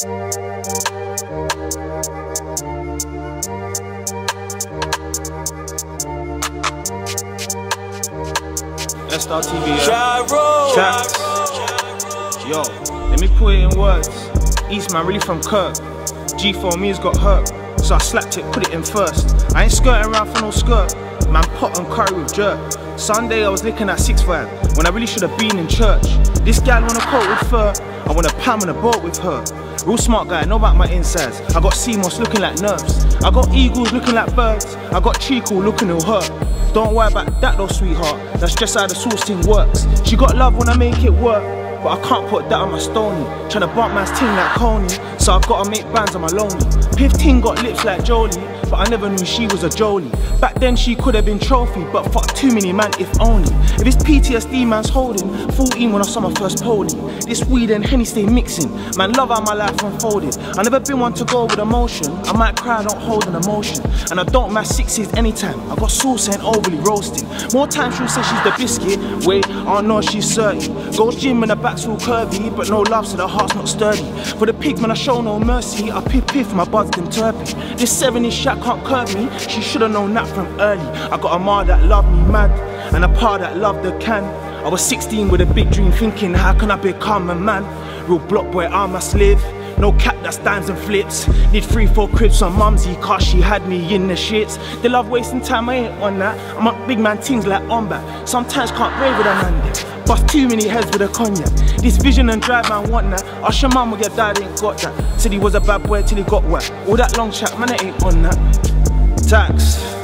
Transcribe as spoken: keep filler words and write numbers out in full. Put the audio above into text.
S-STAR T V, yeah. Tracks. Yo, let me put it in words. Eastman really from Kirk. G four me's got hurt, so I slapped it, put it in first. I ain't skirting around for no skirt. Man, pot and curry with jerk. Sunday I was licking at six five when I really should have been in church. This gal want a coat with fur, I want a pam and a boat with her. Real smart guy, know about my insides. I got C M O S looking like nerves. I got eagles looking like birds. I got Chico looking ill hurt. Don't worry about that though, sweetheart. That's just how the sauce thing works. She got love when I make it work, but I can't put that on my stony. Tryna bump man's ting like Coney, so I've gotta make bands on my lonely. fifteen got lips like Jolie, but I never knew she was a Jolie. Back then she could have been trophy, but fuck too many man if only. If it's P T S D man's holding, fourteen when I saw my first polling. This weed and Henny stay mixing, man love how my life unfolded. I never been one to go with emotion, I might cry, I don't hold an emotion. And I don't match sixes anytime, I got sauce and overly roasting. More times she'll say she's the biscuit, wait, I don't know if she's certain. Go gym and the back's all curvy, but no love so the heart's not sturdy. For the pigs man I show no mercy, I piff piff my buds them turpy. This seven-inch shot can't curb me, she should've known that from early. I got a ma that loved me mad, and a pa that loved the can. I was sixteen with a big dream thinking, how can I become a man? Real block boy, I must live. No cap that stands and flips. Did three, four cribs on mumsy cause she had me in the shits. They love wasting time, I ain't on that. I'm up big man things like on back. Sometimes can't brave with a man there. Bust too many heads with a cognac. This vision and drive man want that. Ask your mum when your dad ain't got that. Said he was a bad boy till he got whacked. All that long chat, man I ain't on that. Tax.